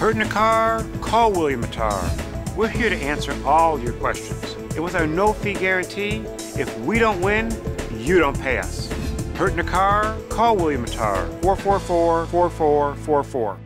Hurt in a car? Call William Mattar. We're here to answer all your questions. And with our no-fee guarantee, if we don't win, you don't pay us. Hurt in a car? Call William Mattar, 444-4444.